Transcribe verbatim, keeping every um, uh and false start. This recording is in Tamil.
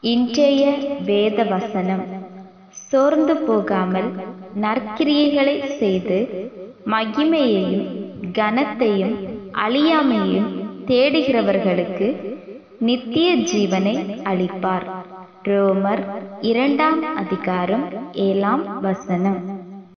இன்றைய வேத வசனம்: சோர்ந்து போகாமல் நற்கிரியைகளை செய்து மகிமையையும் கனத்தையும் அழியாமையையும் தேடுகிறவர்களுக்கு நித்திய ஜீவனை அளிப்பார். ரோமர் இரண்டாம் அதிகாரம் ஏழாம் வசனம்.